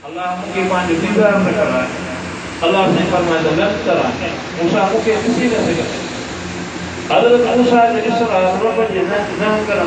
अल्लाह मुके पांजो दीदार न कराए। अल्लाह ने फरमाया लन तरानी, मूसा मुके किसी न सके। हजरत मूसा ने इसरार रब जे न करा।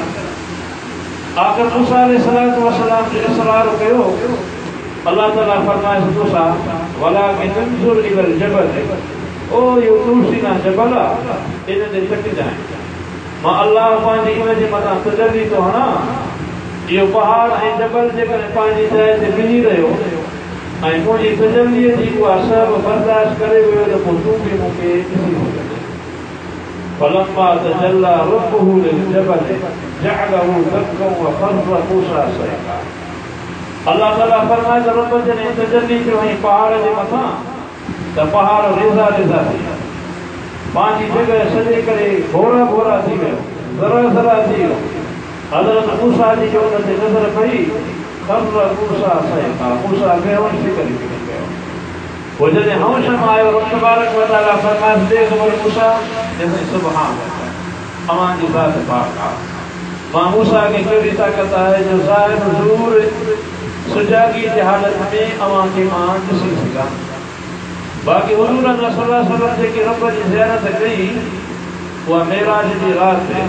आखिर मूसा अलैहिस्सलातु वस्सलाम जो इसरार कयो, अल्लाह ताला फरमाए मूसा वलाकिन इंजुर इलल जबल, ओ यो तूसीना जबल इन दे तक जाए। मां अल्लाह पांजी इन जे मथा तजल्ली तो हणा, यो पहाड़ ऐं जबल जेकर पांजी जाइ ते बिही रहियो ऐं मुंहिंजी तजल्लीअ जी उहा सब बर्दाश्त करे वियो त पोइ तूं बि मूंखे ॾिसी सघे। फलम्मा तजल्ला रब्बुहु लिलजबल जअलहु दक्कन वखर्र मूसा सइक़ा। अल्लाह ताला फरमाए त रब जॾहिं तजल्ली कयो ऐं पहाड़ जे मथां त पहाड़ रेज़ा रेज़ा थी वियो, पंहिंजी जॻह छॾे करे भोरा भोरा थी वियो, ज़रा ज़रा थी वियो। हज़रत मूसा जी जो उन ते नज़र पई, खर्र मूसा सइक़ा, मूसा बेहोश थी करे गिरी पियो। वो जॾहिं होश में आयो, रब तबारक व तआला फरमाए देख वर मूसा, जैसे सुभान अल्लाह, अवां जी ज़ात पाक आहे। मां मूसा खे कहिड़ी ताक़त आहे जो ज़ाहिर ज़रूर सुजागी जी हालत में अवां खे मां ॾिसी सघां। बाक़ी हुज़ूर सल्लल्लाहु अलैहि वसल्लम जेकी रब जी ज़ियारत कई, उहा मेराज जी राति,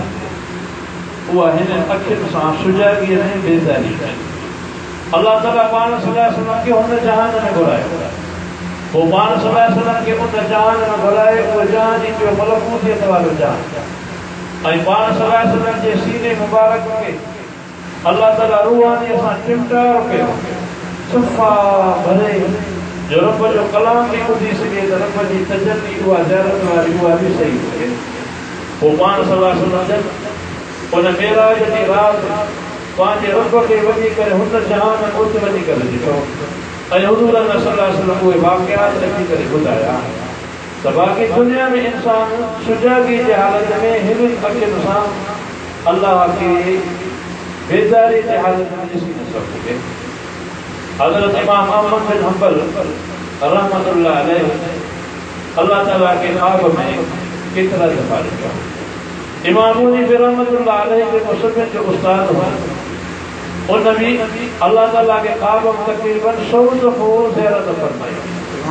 उहा हिन अखियुनि सां सुजागी में बेज़ारी कई। अल्लाह ताला पाण सल्लल्लाहु अलैहि वसल्लम खे हुन जहान में घुरायो, पोइ पाण सल्लल्लाहु अलैहि वसल्लम खे उन जहान में घुराए, उहो जहान जी जो मलकूतियत वारो जहान, ऐं पाण सल्लल्लाहु अलैहि वसल्लम जे सीने मुबारक खे अल्लाह ताला रूहानीअ सां टिमटार कयो, सफ़ा भरे जो रब जो कलाम बि ॿुधी सघे त रब जी तजल्ली उहा ज़ियारत वारी उहा बि सही हुजे। पोइ पाण सल्लल्लाहु अलैहि वसल्लम उन मेराज जी राति पंहिंजे रब खे वञी करे हुन जहान में उते वञी करे ॾिठो, ऐं हुज़ूर सल्लल्लाहु अलैहि वसल्लम उहे वाक़ियात रखी करे ॿुधाया त बाक़ी दुनिया में इंसान सुजागी जी हालत में हिन अखियुनि सां अल्लाह खे बेज़ारी जी हालत में ॾिसी न सघे। हज़रत इमाम अहमद बिन हंबल रहमतुल्लाह अलैहि अल्लाह ताला के ख्वाब में केतिरा दफ़ा ॾिठा। इमाम मुनीब रहमतुल्लाह अलैहि के मुसन्निफ़ जो उस्ताद हुआ, उन भी अल्लाह ताला के ख्वाब में तकरीबन 100 दफ़ो ज़ियारत फरमाई,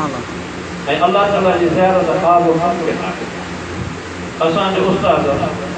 ऐं अल्लाह ताला जी ज़ियारत ख्वाब मुमकिन आहे। असांजो उस्ताद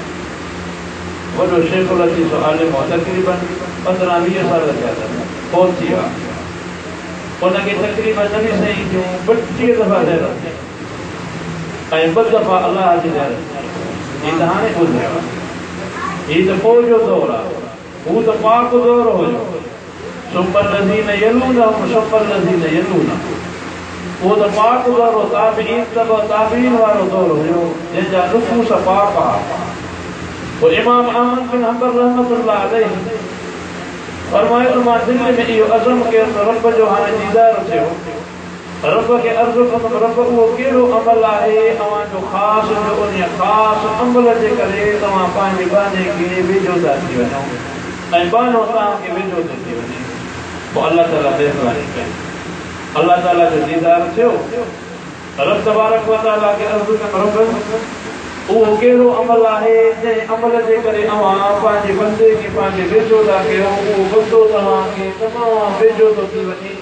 वॾो शेखुल लतीफ़ आलिम हो, तकरीबन 15-20 साल थिया अथनि, फौत थी विया। उनखे तकरीबन नबी साईं जूं 32 दफ़ा ज़ियारत ऐं 2 दफ़ा अल्लाह जी ज़ियारत। ये तो हाणे ॿुधायो, ये तो पोइ जो दौर आहे, हू त पाक दौर हुयो। सुपर लज़ीन यलूनहुम सुपर लज़ीन यलूनहुम, उहो त पाक दौर हो, ताबीन ताबीन वारो दौर हुयो जंहिंजा नुफ़ूस पाक आहे। पोइ इमाम अहमद बिन हंबल रहमतुल्लाह अलैहि फरमायो, मां दिल में इहो अज़म कयो त रब जो हाणे दीदार थियो, रब के अर्ज़ु कंदुमि, रब उहो कहिड़ो अमल आहे अवां जो ख़ासि जो उन ख़ासि अमल जे करे तव्हां पंहिंजे बाने खे वेझो था थी वञो ऐं बानो तव्हांखे वेझो थो थी वञे। पोइ अल्लाह ताला मेहरबानी कई, अल्लाह ताला जो दीदार थियो। रब तबारक व तआला खे अर्ज़ु कंदुमि, रब उहो कहिड़ो अमल आहे जंहिं अमल जे करे अवां पंहिंजे बंदे खे पंहिंजे वेझो था कयो, उहो बंदो तव्हांखे तमामु वेझो थो थी वञे,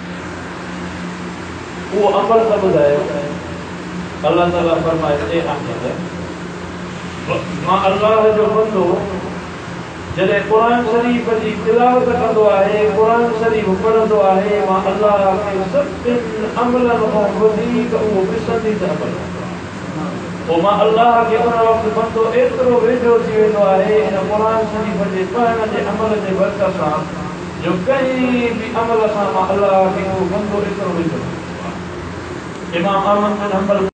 वो अमल का ॿुधायो। अल्लाह ताला फरमाए, ए अहमद, मां अल्लाह जो बंदो जॾहिं क़ुरान शरीफ़ जी तिलावत कंदो आहे, क़ुरान शरीफ़ पढ़ंदो आहे, मां अल्लाह खे सभिनि अमलनि खां वधीक उहो पसंदीदा अमल हूंदो आहे। पोइ मां अल्लाह खे उन वक़्तु बंदो एतिरो वेझो थी वेंदो आहे इन क़ुरान शरीफ़ जे पढ़ण जे अमल जे बरकत सां, जो कंहिं बि अमल सां मां अल्लाह खे उहो बंदो एतिरो वेझो। इमाम अहमद बिन हंबल